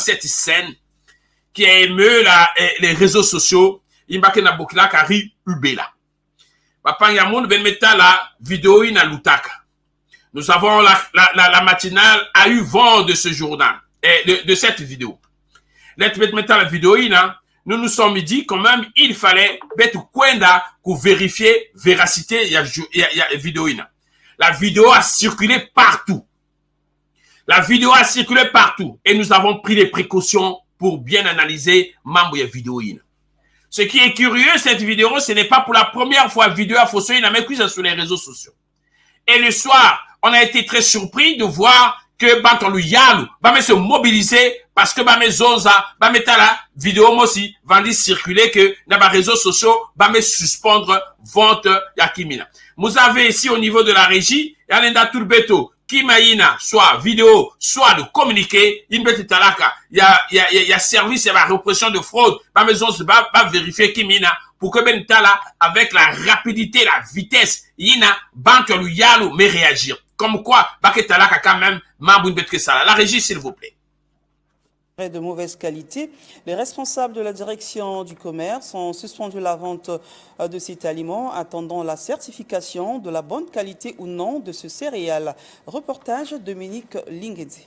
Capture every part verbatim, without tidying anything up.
cette scène qui a ému la, les réseaux sociaux. Il m'a na bokila kari ubela. Papa Yamoun ben metta la vidéo ina lutaka. Nous avons la, la, la, la matinale a eu vent de ce journal, et de, de cette vidéo. Let bet metta la vidéo ina. Nous nous sommes dit quand même il fallait bet kwenda pour vérifier véracité ya ya ya vidéo ina. La vidéo a circulé partout. La vidéo a circulé partout et nous avons pris des précautions pour bien analyser mambo ya vidéo ina. Ce qui est curieux, cette vidéo, ce n'est pas pour la première fois vidéo à Fosso ina mais sur les réseaux sociaux. Et le soir, on a été très surpris de voir que Bantolu Yalou va se mobiliser parce que bah mes zonza bah mettre la vidéo aussi vendi circuler que dans les réseaux sociaux va me suspendre vente yakimina. Vous avez ici au niveau de la régie Yalenda Turbeto Kimaïna, soit vidéo, soit de communiquer, il y a, il y a, il y a service et la répression de fraude, bah maison va, va vérifier Kimina pour que ben tala avec la rapidité, la vitesse, yina banque lui yalou mais réagir. Comme quoi, bah que tala quand même mamboun bet que ça. La régie s'il vous plaît. De mauvaise qualité. Les responsables de la direction du commerce ont suspendu la vente de cet aliment, attendant la certification de la bonne qualité ou non de ce céréal. Reportage Dominique Lingedzi.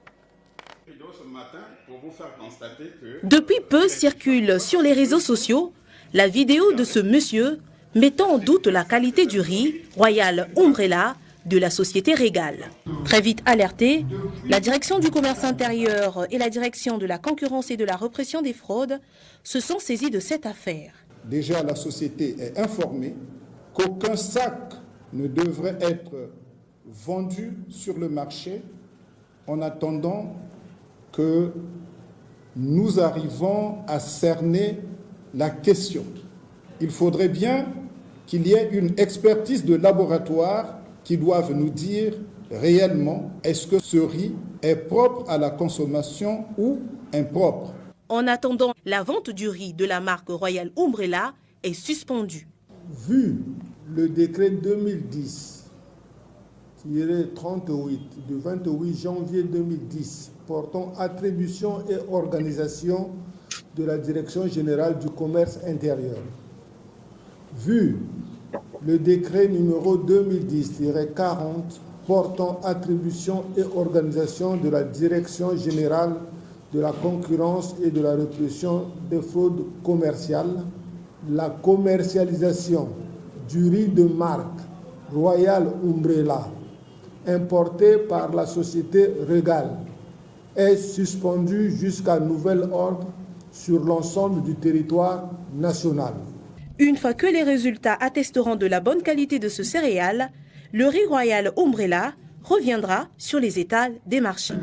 Depuis peu circule sur les réseaux sociaux la vidéo de ce monsieur mettant en doute la qualité du riz Royal Umbrella de la société Régal. Très vite alertée, la direction du commerce intérieur et la direction de la concurrence et de la répression des fraudes se sont saisies de cette affaire. Déjà, la société est informée qu'aucun sac ne devrait être vendu sur le marché en attendant que nous arrivons à cerner la question. Il faudrait bien qu'il y ait une expertise de laboratoire qui doivent nous dire réellement est-ce que ce riz est propre à la consommation ou impropre. En attendant, la vente du riz de la marque Royal Umbrella est suspendue. Vu le décret deux mille dix, trente-huit, du vingt-huit janvier deux mille dix, portant attribution et organisation de la Direction générale du commerce intérieur, vu le décret numéro deux mille dix quarante portant attribution et organisation de la Direction générale de la concurrence et de la répression des fraudes commerciales, la commercialisation du riz de marque Royal Umbrella importé par la société Régal est suspendue jusqu'à nouvel ordre sur l'ensemble du territoire national. Une fois que les résultats attesteront de la bonne qualité de ce céréal, le riz Royal Umbrella reviendra sur les étals des marchés.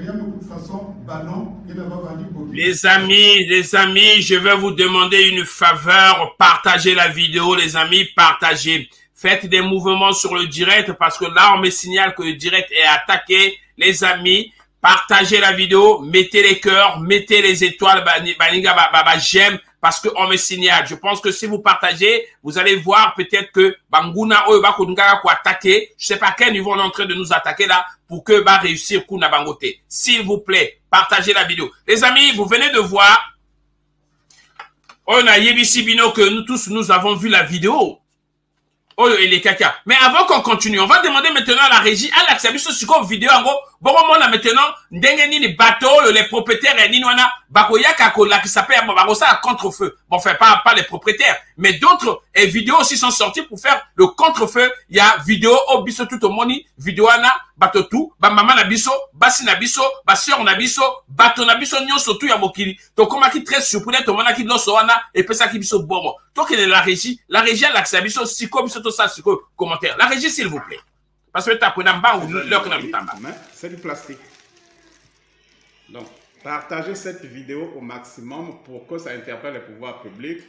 Les amis, les amis, je vais vous demander une faveur. Partagez la vidéo, les amis, partagez. Faites des mouvements sur le direct parce que là, on me signale que le direct est attaqué. Les amis, partagez la vidéo, mettez les cœurs, mettez les étoiles, baniga, baba, j'aime. Parce qu'on me signale. Je pense que si vous partagez, vous allez voir peut-être que Banguna Oeba Kodunga ko attaquer. Je sais pas à quel niveau on est en train de nous attaquer là pour que va réussir Kuna Bangote. S'il vous plaît, partagez la vidéo. Les amis, vous venez de voir. On a Yebisi Bino que nous tous nous avons vu la vidéo. Oh, et les caca. Mais avant qu'on continue, on va demander maintenant à la régie, à l'accès sur une vidéo en gros. Bon, on a maintenant, ndengeni les bateaux, les propriétaires, et ninwana, bakoya kakola, qui s'appelle, bon, ça à contre-feu. Bon, enfin, pas, pas les propriétaires. Mais d'autres, et vidéos aussi sont sorties pour faire le contre-feu. Il y a vidéo, oh, biso tout au moni, vidéo ana, bateau tout, ba maman na biso, basi na biso, ba sœur na biso, bateau na biso, nyon surtout ya mokili. Donc, comment qui très surprenant, tout le monde qui l'osso ana, et puis ça qui biso bon. Donc, il est la régie, la régie à l'accès biso, siko, biso tout ça, siko, commentaire. La régie, s'il vous plaît. Parce que tu as pris un bas ou l'heure que tu as c'est du plastique. Donc, partagez cette vidéo au maximum pour que ça interpelle les pouvoirs publics.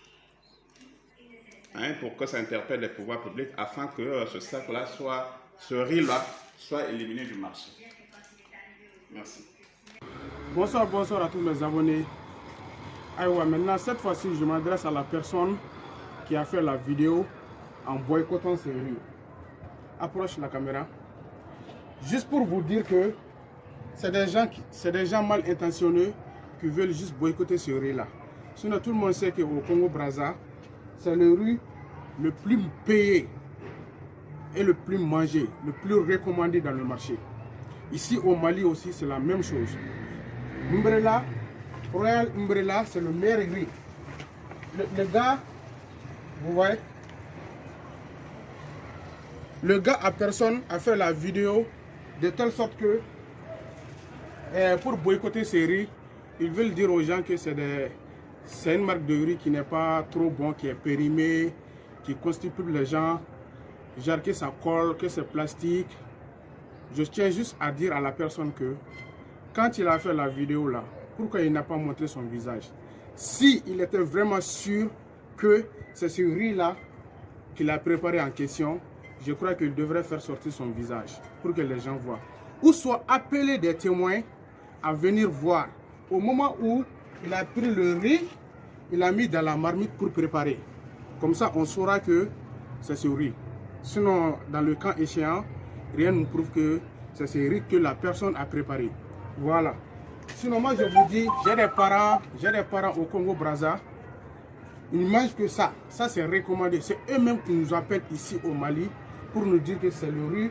Hein, pour que ça interpelle les pouvoirs publics afin que euh, ce sac-là soit, ce riz-là, soit éliminé du marché. Merci. Bonsoir, bonsoir à tous mes abonnés. Aïwa, maintenant, cette fois-ci, je m'adresse à la personne qui a fait la vidéo en boycottant ces riz. Approche la caméra. Juste pour vous dire que c'est des gens qui, c'est des gens mal intentionnés qui veulent juste boycotter ce riz-là. Sinon, tout le monde sait qu'au Congo-Brazza, c'est le riz le plus payé et le plus mangé, le plus recommandé dans le marché. Ici au Mali aussi, c'est la même chose. Umbrella, Royal Umbrella, c'est le meilleur riz. Le, le gars, vous voyez, le gars à personne a fait la vidéo de telle sorte que eh, pour boycotter ces riz, ils veulent dire aux gens que c'est une marque de riz qui n'est pas trop bon, qui est périmée, qui constipue les gens, genre que ça colle, que c'est plastique. Je tiens juste à dire à la personne que quand il a fait la vidéo là, pourquoi il n'a pas montré son visage? Si il était vraiment sûr que c'est ce riz là qu'il a préparé en question, je crois qu'il devrait faire sortir son visage pour que les gens voient. Ou soit appeler des témoins à venir voir. Au moment où il a pris le riz, il a mis dans la marmite pour préparer. Comme ça, on saura que c'est ce riz. Sinon, dans le cas échéant, rien ne prouve que c'est ce riz que la personne a préparé. Voilà. Sinon, moi, je vous dis, j'ai des parents, j'ai des parents au Congo-Brazza. Ils mangent que ça. Ça, c'est recommandé. C'est eux-mêmes qui nous appellent ici au Mali pour nous dire que c'est le riz.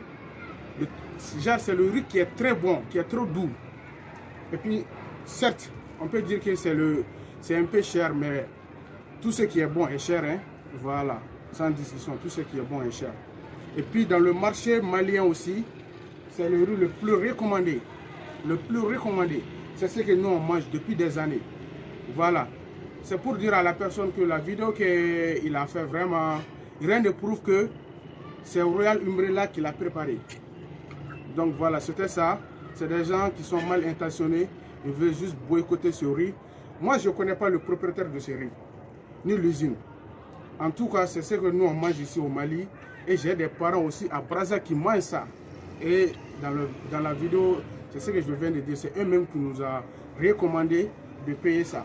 C'est le riz qui est très bon, qui est trop doux. Et puis, certes, on peut dire que c'est le, c'est un peu cher, mais tout ce qui est bon est cher. Hein? Voilà, sans discussion, tout ce qui est bon est cher. Et puis, dans le marché malien aussi, c'est le riz le plus recommandé. Le plus recommandé. C'est ce que nous, on mange depuis des années. Voilà. C'est pour dire à la personne que la vidéo qu'il a fait vraiment, rien ne prouve que c'est Royal Umbrella qui l'a préparé. Donc voilà, c'était ça. C'est des gens qui sont mal intentionnés. Ils veulent juste boycotter ce riz. Moi, je ne connais pas le propriétaire de ce riz, ni l'usine. En tout cas, c'est ce que nous, on mange ici au Mali. Et j'ai des parents aussi à Brazza qui mangent ça. Et dans, le, dans la vidéo, c'est ce que je viens de dire. C'est eux-mêmes qui nous ont recommandé de payer ça.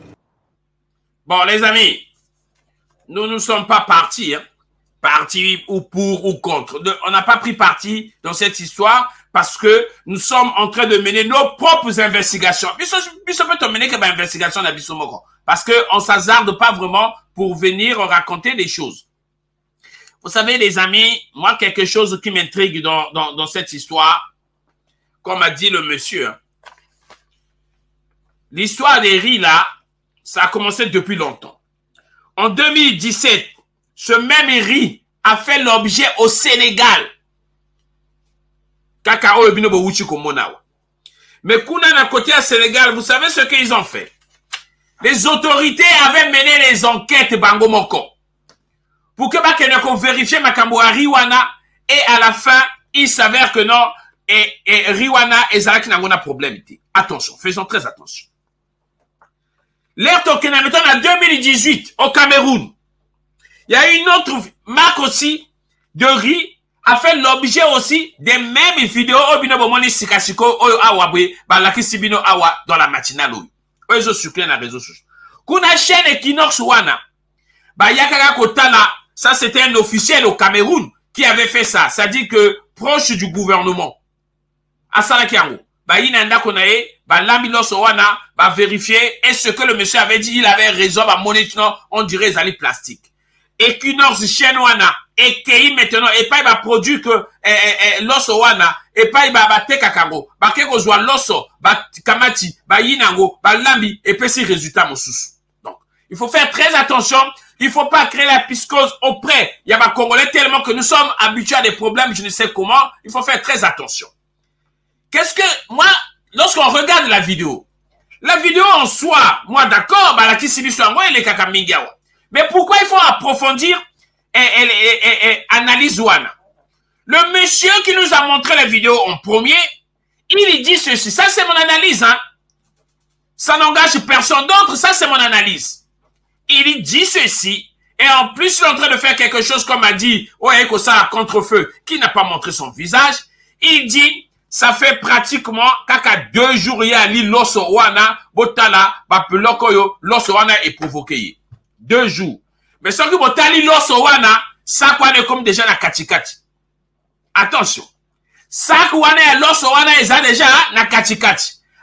Bon, les amis, nous ne sommes pas partis, hein, partis ou pour ou contre. De, on n'a pas pris parti dans cette histoire parce que nous sommes en train de mener nos propres investigations. Parce qu'on ne s'hasarde pas vraiment pour venir raconter des choses. Vous savez, les amis, moi, quelque chose qui m'intrigue dans, dans, dans cette histoire, comme a dit le monsieur, l'histoire des riz, là, ça a commencé depuis longtemps. En deux mille dix-sept, ce même riz a fait l'objet au Sénégal. Mais Kuna n'a côté à Sénégal, vous savez ce qu'ils ont fait? Les autorités avaient mené les enquêtes Bango Moko. Pour que Bakenako vérifie Makambo à Riwana et à la fin, il s'avère que non, et, et Riwana et Zalak n'a pas de problème. Attention, faisons très attention. L'air Tokenameton en deux mille dix-huit au Cameroun, il y a une autre marque aussi de riz a fait l'objet aussi des mêmes vidéos au Binobomoni Sikasiko au Awabwe, Balaki Sibino Awa dans la matinale. Oyo sucré na réseau social. Kuna chaîne Equinox Wana, ba Yakaka Kotala, ça c'était un officiel au Cameroun qui avait fait ça, c'est-à-dire que proche du gouvernement. Asala Kiango. Bah, il n'a qu'on aille, bah, l'ambiance wana, bah, vérifier, est-ce que le monsieur avait dit, il avait raison, bah, monétaire, on dirait, les alliés plastiques. Et qu'Unorz chinois, et qu'il maintenant, et pas, il va produire que, eh, eh, l'osso wana, et pas, il va battre kakago, bah, quelque soit l'osso, bah, kamati, bah, yinango, bah, lambi, et puis, c'est résultat, mon sous. Donc, il faut faire très attention, il faut pas créer la piscose auprès, il y a, bah, Congolais tellement que nous sommes habitués à des problèmes, je ne sais comment, il faut faire très attention. Qu'est-ce que, moi, lorsqu'on regarde la vidéo, la vidéo en soi, moi d'accord, bah, la Kisibi soit moi, elle est kakamingawa. Mais pourquoi il faut approfondir et, et, et, et, et analyse Wana? Le monsieur qui nous a montré la vidéo en premier, il dit ceci. Ça, c'est mon analyse, hein. Ça n'engage personne d'autre, ça, c'est mon analyse. Il dit ceci, et en plus, il est en train de faire quelque chose comme a dit, ouais, que ça a contre-feu, qui n'a pas montré son visage. Il dit, ça fait pratiquement kaka deux jours il y a l'île l'osso wana botala bapelokoyo l'osso wana est provoqué deux jours mais ce que botali l'osso wana ça quoi est comme déjà na katikati. Attention, ça quoi est l'osso wana est déjà na katikati.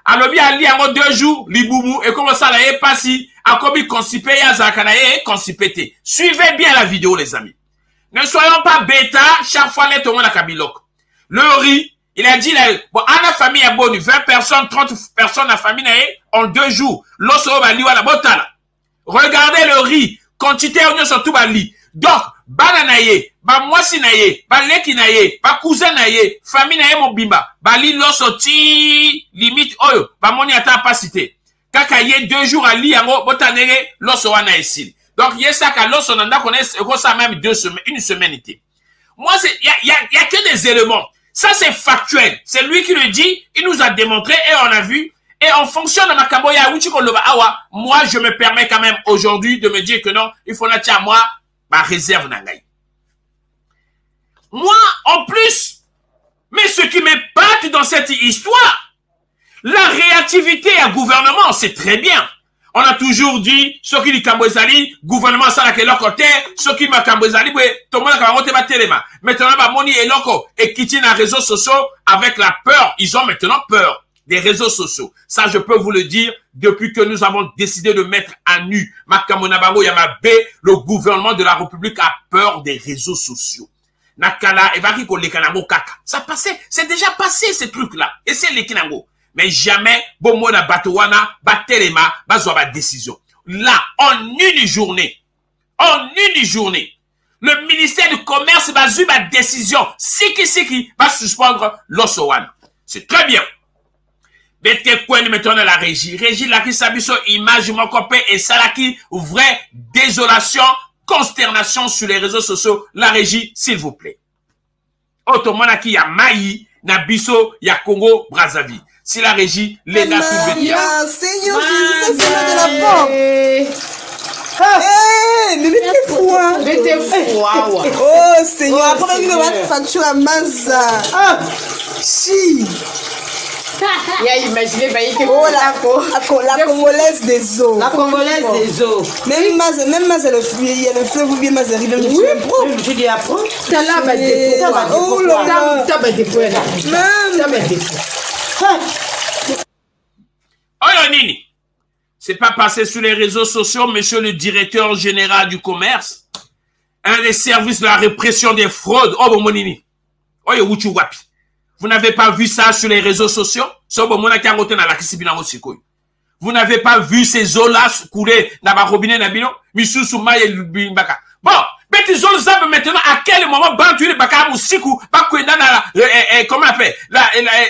alobi ali en deux jours, liboumou, et comment ça là est passé, a comme constipé, ya zakanaye, constipé. Suivez bien la vidéo, les amis. Ne soyons pas bêta, chaque fois, les tomons la kabilok. Le riz, il a dit, là, bon, à la famille a bonne, vingt personnes, trente personnes, la famille, en deux jours. L'osso, va liwa la botala. Regardez le riz, quantité, on y surtout, va li. Donc, bananaye, ba mwasi naye, ba leki naye, ba cousin naye, famille naye mon bimba, ba li l'osso, ti, limite, oyo, ba moni ata pas cité. Kaka ye deux jours à li, yango, botanere, l'osso wana esil. Donc, il y a ça qu'à l'os, on a connaît, ça même deux semaines, une semaine été. Moi, c'est, il y a, y a, y a que des éléments. Ça, c'est factuel. C'est lui qui le dit, il nous a démontré et on a vu. Et en fonction de ma kaboya, moi, je me permets quand même aujourd'hui de me dire que non, il faut à moi, ma réserve n'angaï. Moi, en plus, mais ce qui m'épate dans cette histoire, la réactivité à gouvernement, c'est très bien. On a toujours dit, ceux qui disent Kambouezali, gouvernement ça là leur côté, ceux qui m'a Kambouezali, tout le monde a monté ma téléma. Maintenant, ma moni et loko, et qui tiennent les réseaux sociaux avec la peur. Ils ont maintenant peur des réseaux sociaux. Ça, je peux vous le dire, depuis que nous avons décidé de mettre à nu Makamonabango Yamabe, le gouvernement de la République a peur des réseaux sociaux. Nakala, et Variko Lekanango Kaka. Ça passait, c'est déjà passé ces trucs-là. Et c'est Lekanango. Mais jamais, bon, mona batouana, batelema, bazwa ba décision. Là, en une journée, en une journée, le ministère du Commerce va jouer ma décision. Siki Siki va suspendre l'Ossowan. C'est très bien. Mais que quoi nous mettons dans la régie? Régie, la qui s'habille sur image, mon copain, et ça là qui, vraie désolation, consternation sur les réseaux sociaux. La régie, s'il vous plaît. Autrement, qui y a Maï, Nabiso, y a Congo, Brazzaville. Si la régie, les gars, tout le temps. Seigneur Jésus, c'est de la porte. Eh, mais t'es fou, hein. Mais t'es fou, oh, Seigneur. Après, il va te facture à Maza. Ah, si. Il a imaginé, bah, il était oh, la, la Congolaise des eaux. La Congolaise des eaux. Même Maza, même Maza, le fleuve, il y a le fleuve ou bien Maza, il est oui, je dis après. T'as là, bah, des oh là là. T'as, bah, des poils là. T'as, bah, des poils. Oh Nini, c'est pas passé sur les réseaux sociaux, monsieur le directeur général du commerce, un des services de la répression des fraudes. Oh bon Nini, oh Wuchu Wapi, vous n'avez pas vu ça sur les réseaux sociaux? Vous n'avez pas vu ces eaux-là couler dans la robinet Nabino? Monsieur Souma et Bimbaka. Bon. Mais ils ont ça maintenant à quel moment bantu le baka musiku bakwenda na comment on appelle la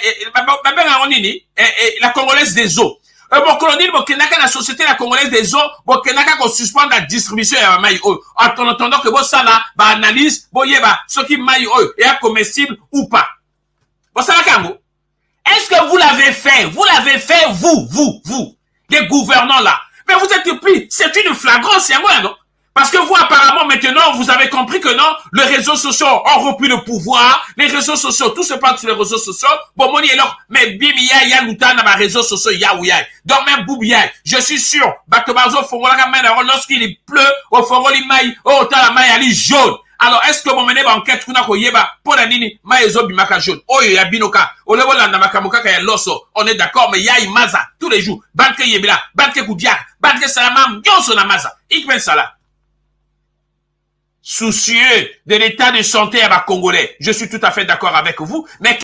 la la congolaise des eaux. Bon colonel bokenaka la société la congolaise des eaux bokenaka qu'on suspend la distribution à maï en attendant que bon ça là ba analyse boyeba ce qui maï est comestible ou pas. Bon ça là kango. Est-ce que vous l'avez fait? Vous l'avez fait vous vous vous les gouvernants là. Mais vous êtes pris, c'est une flagrance, c'est moi non? Parce que vous, apparemment, maintenant, vous avez compris que non, les réseaux sociaux ont repris le pouvoir, les réseaux sociaux, tout se passe sur les réseaux sociaux. Bon, mon alors, mais bimia, ya luta, na ma réseaux sociaux, ya ou ya. Donc, même boubia, je suis sûr, batobazo, fongola, lorsqu'il pleut, au fongoli maï, au ta la maï, elle est jaune. Alors, est-ce que mon menez enquête, kuna ko yeba, pour la nini, maïzo bimaka jaune. Oh, ya binoka, o levo la namakamoka kaya loso. On est d'accord, mais ya imaza, tous les jours. Banke yebila, banke koudiak, banke salamam, yonso namaza. Ikmen sala. Soucieux de l'état de santé à ma Congolais. Je suis tout à fait d'accord avec vous, mais